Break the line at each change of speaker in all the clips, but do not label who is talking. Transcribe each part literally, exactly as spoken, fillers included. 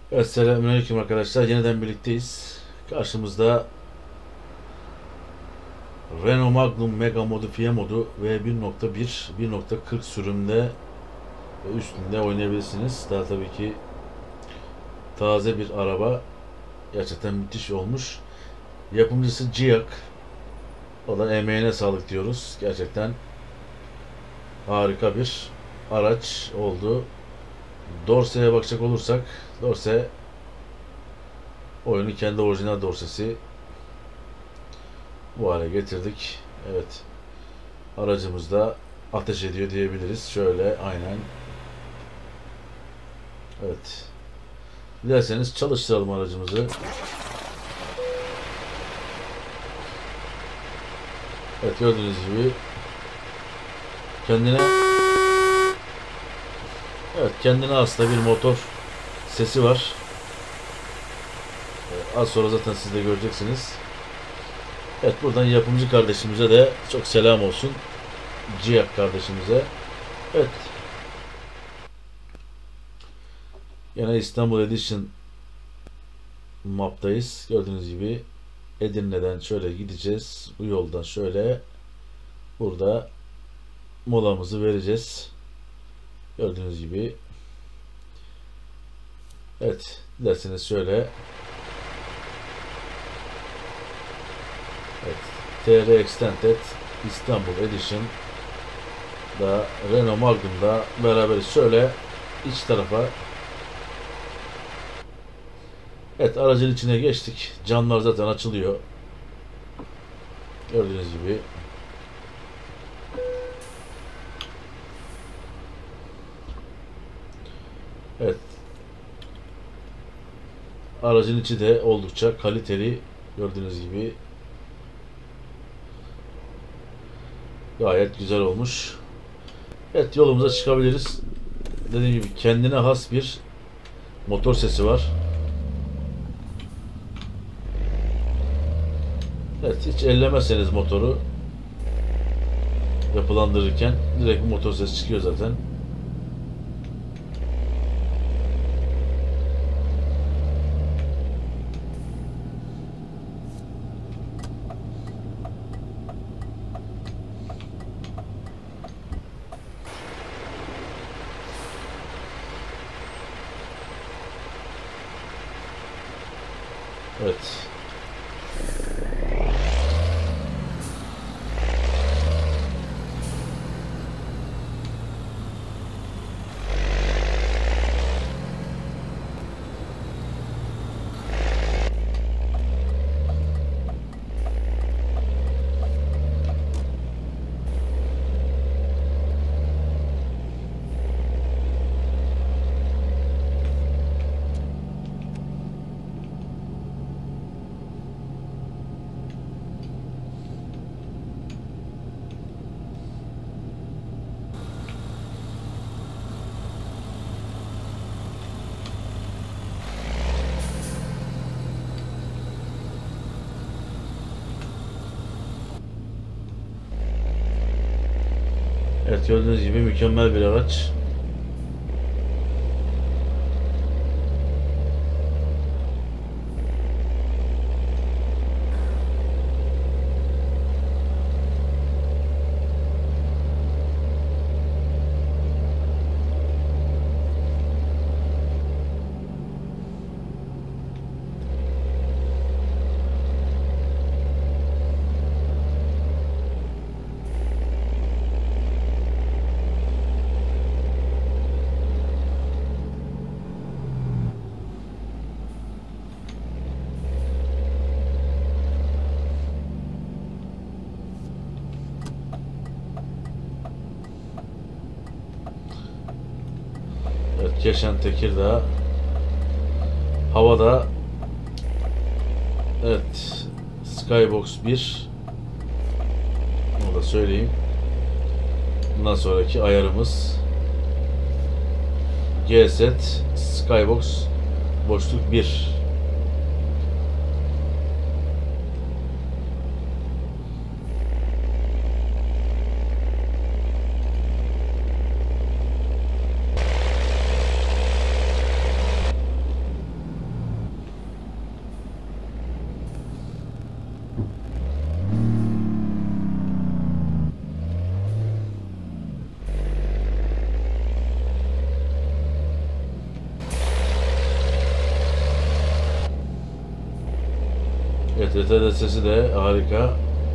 Evet, selamünaleyküm arkadaşlar. Yeniden birlikteyiz. Karşımızda Renault Magnum Mega Modifiye modu ve bir nokta bir, bir nokta kırk sürümde ve üstünde oynayabilirsiniz. Daha tabii ki taze bir araba. Gerçekten müthiş olmuş. Yapımcısı Ciak. O da emeğine sağlık diyoruz. Gerçekten harika bir araç oldu. Dorse'ye bakacak olursak, Dorse oyunu kendi orijinal dorsesi bu hale getirdik. Evet. Aracımız da ateş ediyor diyebiliriz. Şöyle aynen. Evet. Dilerseniz çalıştıralım aracımızı. Evet, gördüğünüz gibi kendine evet kendine hasta bir motor sesi var. Ee, az sonra zaten siz de göreceksiniz. Evet, buradan yapımcı kardeşimize de çok selam olsun. Ciyak kardeşimize. Evet. Yine İstanbul Edition map'tayız. Gördüğünüz gibi Edirne'den şöyle gideceğiz. Bu yoldan şöyle burada molamızı vereceğiz. Gördüğünüz gibi. Evet. Dilerseniz şöyle. Evet. T R Extended İstanbul Edition da Renault Magnum'da beraberiz. Şöyle iç tarafa. Evet, aracın içine geçtik. Camlar zaten açılıyor. Gördüğünüz gibi. Evet. Aracın içi de oldukça kaliteli. Gördüğünüz gibi. Gayet güzel olmuş. Evet, yolumuza çıkabiliriz. Dediğim gibi kendine has bir motor sesi var. Evet, hiç ellemezseniz motoru yapılandırırken direkt motor sesi çıkıyor zaten. Evet. Evet, gördüğünüz gibi mükemmel bir araç. Evet, Keşan Tekirdağ havada. Evet, Skybox bir, onu da söyleyeyim. Bundan sonraki ayarımız G set Skybox boşluk bir. Evet, rötar destesi de harika.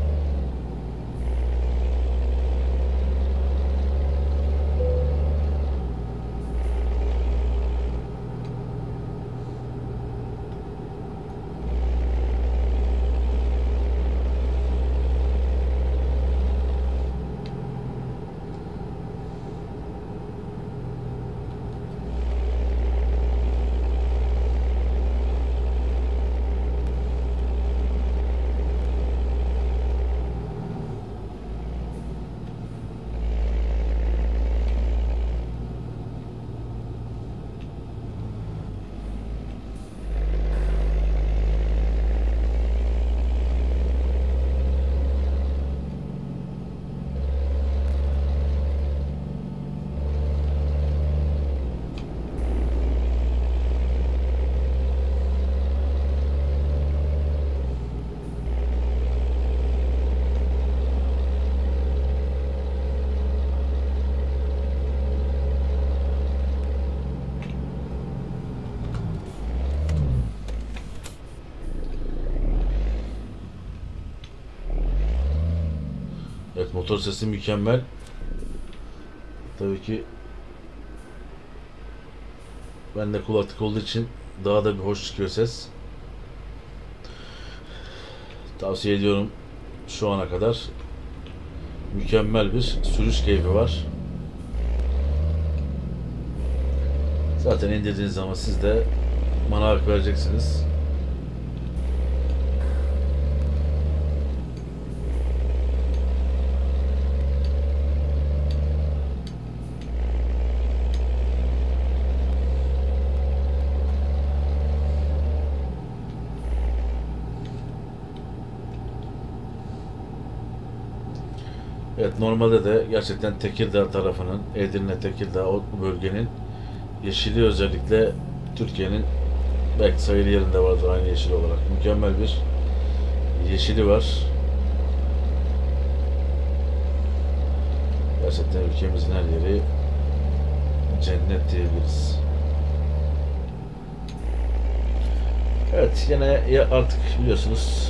Evet, motor sesi mükemmel. Tabii ki bende kulaklık olduğu için daha da bir hoş çıkıyor ses. Tavsiye ediyorum, şu ana kadar mükemmel bir sürüş keyfi var. Zaten indirdiğiniz zaman siz de bana hak vereceksiniz. Evet, normalde de gerçekten Tekirdağ tarafının, Edirne, Tekirdağ o bölgenin yeşili, özellikle Türkiye'nin belki sayılı yerinde vardır aynı yeşil olarak. Mükemmel bir yeşili var. Gerçekten ülkemizin her yeri cennet diyebiliriz. Evet, yine ya artık biliyorsunuz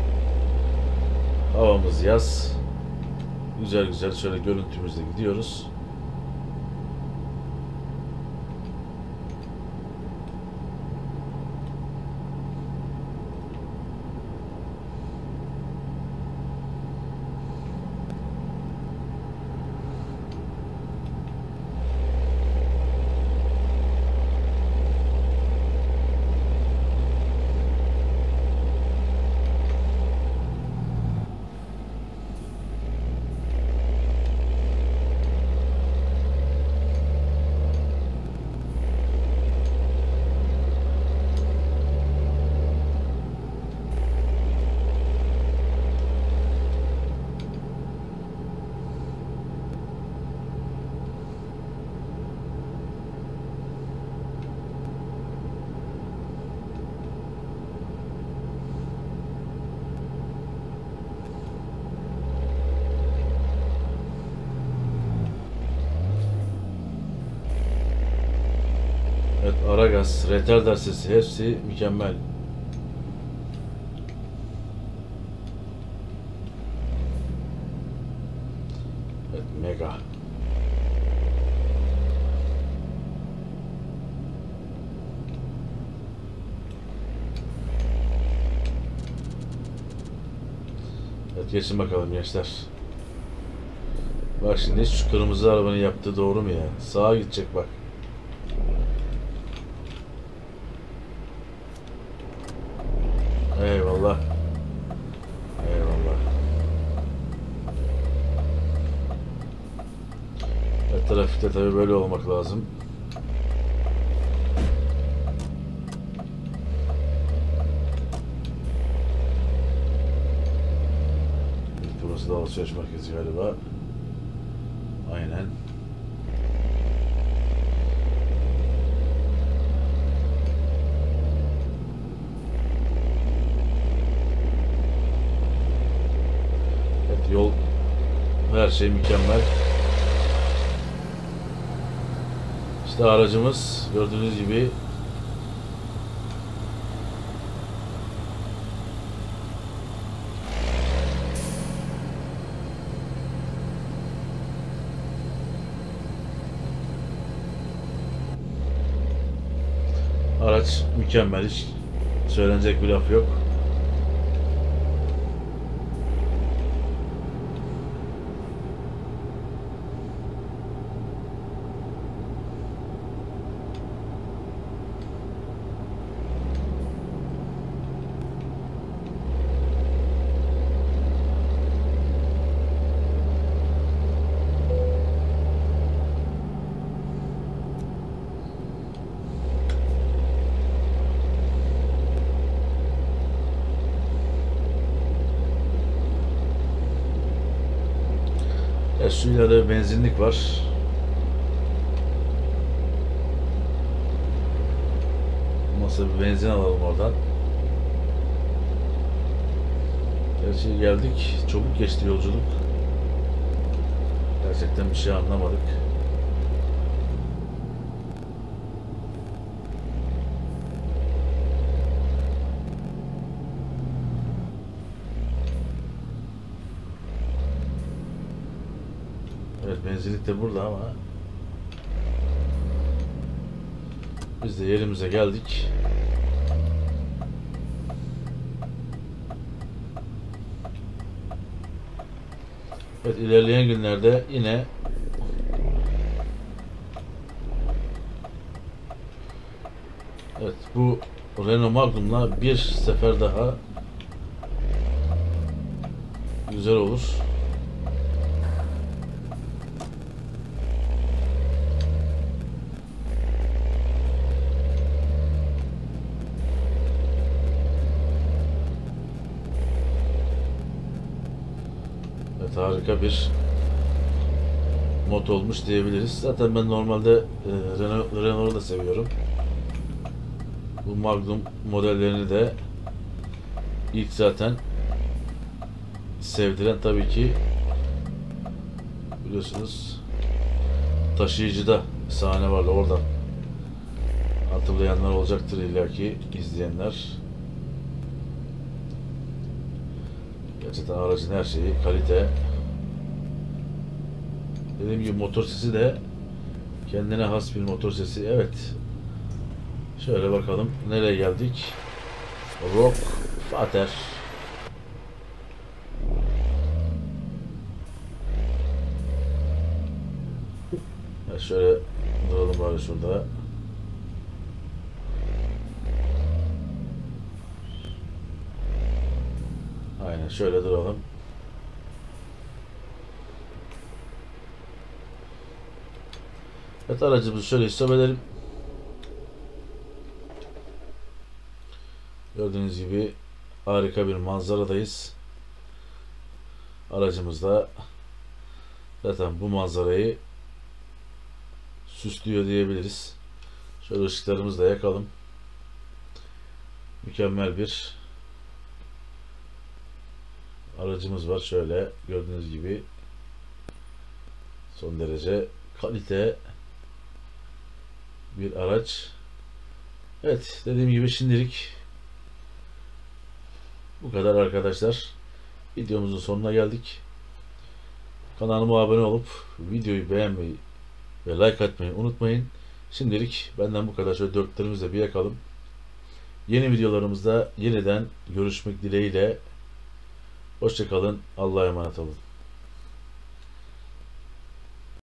havamız yaz. Güzel güzel şöyle görüntümüzle gidiyoruz. Evet, ara gaz, retarder sesi hepsi mükemmel. Evet, mega. Evet, geçin bakalım gençler. Bak şimdi şu kırmızı arabanın yaptığı doğru mu ya? Sağa gidecek bak. Eyvallah. Eyvallah. Evet, trafikte tabii böyle olmak lazım. Burası da alışveriş merkezi galiba. Aynen. Evet, yol, her şey mükemmel. İşte aracımız gördüğünüz gibi araç mükemmel, hiç söylenecek bir laf yok. Evet, şu ileride bir benzinlik var. Nasıl bir benzin alalım oradan. Gerçi geldik. Çabuk geçti yolculuk. Gerçekten bir şey anlamadık. Evet, benzinlik de burada ama biz de yerimize geldik. Evet, ilerleyen günlerde yine evet bu Renault Magnum'la bir sefer daha güzel olur. Evet, harika bir mod olmuş diyebiliriz. Zaten ben normalde e, Renault, Renault'u da seviyorum. Bu Magnum modellerini de ilk zaten sevdiren tabii ki biliyorsunuz taşıyıcıda sahne vardı, oradan hatırlayanlar olacaktır illaki, izleyenler. Gerçekten aracın her şeyi kalite. Dediğim gibi motor sesi de kendine has bir motor sesi. Evet. Şöyle bakalım nereye geldik. Rock Fater. Evet, şöyle duralım bari şurada. Aynen şöyle duralım. Evet, aracımızı şöyle stop edelim. Gördüğünüz gibi harika bir manzaradayız. Aracımız da zaten bu manzarayı süslüyor diyebiliriz. Şöyle ışıklarımızı da yakalım. Mükemmel bir aracımız var. Şöyle gördüğünüz gibi son derece kalite bir araç. Evet, dediğim gibi şimdilik bu kadar arkadaşlar. Videomuzun sonuna geldik. Kanalıma abone olup videoyu beğenmeyi ve like atmayı unutmayın. Şimdilik benden bu kadar. Şöyle dörtlerimizle bir yakalım. Yeni videolarımızda yeniden görüşmek dileğiyle. Hoşça kalın. Allah'a emanet olun.